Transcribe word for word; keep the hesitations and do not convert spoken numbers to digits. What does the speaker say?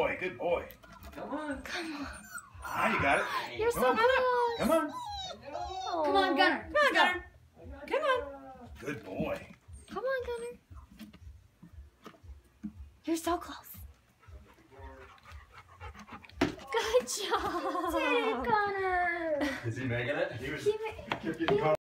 boy. Good boy. Come on. Come on. Ah, you got it. You're Come so on. close. Come on. Come on, Gunner. Come on, Gunner. Come on. Good boy. Come on, Gunner. You're so close. Good job. Did it, Gunner. Is he making it? He was He ma- kept getting caught.